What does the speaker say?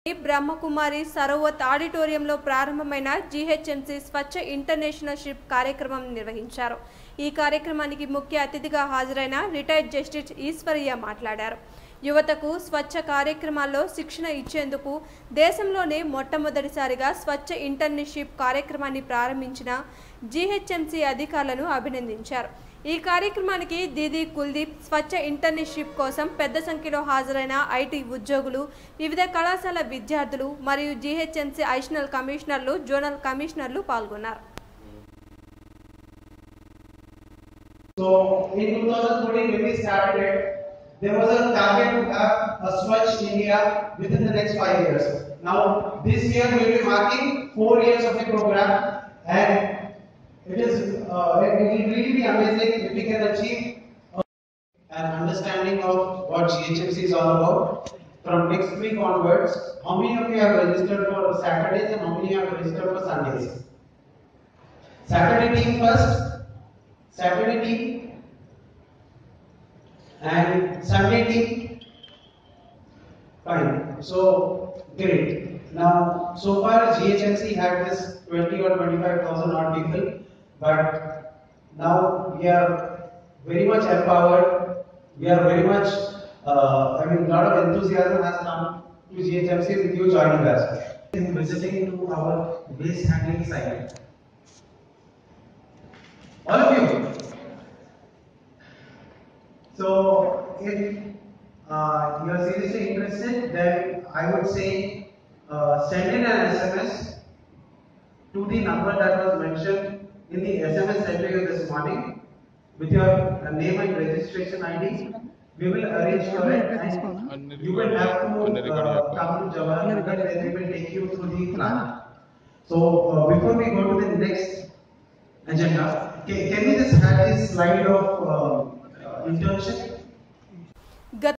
బ్రహ్మకుమారి సరోవత్ ఆడిటోరియంలో ప్రారంభమైన GHMC స్వచ్ఛ ఇంటర్నేషనల్షిప్ కార్యక్రమం నిర్వహించారు. ఈ కార్యక్రమానికి ముఖ్య అతిథిగా హాజరైన రిటైర్డ్ జస్టిస్ ఈశ్వరయ్య మాట్లాడారు. యువతకు స్వచ్ఛ కార్యక్రమాల్లో శిక్షణ ఇచ్చేందుకు దేశంలోనే మొట్టమొదటిసారిగా స్వచ్ఛ ఇంటర్న్షిప్ కార్యక్రమాన్ని ప్రారంభించిన GHMC అధికారులను అభినందించారు. ఈ కార్యక్రమానికి దీది కుల్దీప్ స్వచ్ఛ ఇంటర్న్షిప్ కోసం పెద్ద సంఖ్యలో హాజరైన ఐటీ ఉద్యోగులు, వివిధ కళాశాల విద్యార్థులు మరియు GHMC అడిషనల్ కమిషనర్లు, జోనల్ కమిషనర్లు పాల్గొన్నారు. So in 2014 when we started it, there was a target to have a Swatch India within the next 5 years. Now this year we will be marking 4 years of the program, and it will really be amazing if we can achieve an understanding of what GHMC is all about. From next week onwards, how many of you have registered for Saturdays and how many have registered for Sundays? Saturday team first, Saturday team and Sunday team. Fine. So great. Now so far GHMC had this 20 or 25,000 odd people, but now we are very much empowered. We are very much a lot of enthusiasm has come to GHMC with you joining us. Visiting to our waste handling site. All of you. So if you are seriously interested, then I would say send in an SMS to the number that was mentioned in the SMS sent to you this morning with your name and registration ID. We will arrange for it, and you will have to come to Jawaharlal, where we will take you through the plan. So before we go to the next agenda, can we just have this slide of internship?